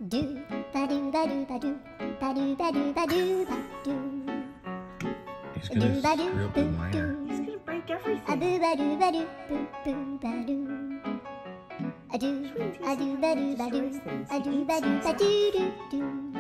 Do ba do ba do ba do ba do ba do ba do ba do. He's gonna screw up the wire. He's gonna break everything. A boo ba do ba do boo boo ba do. A do ba do ba do ba do. A do ba do ba do do do.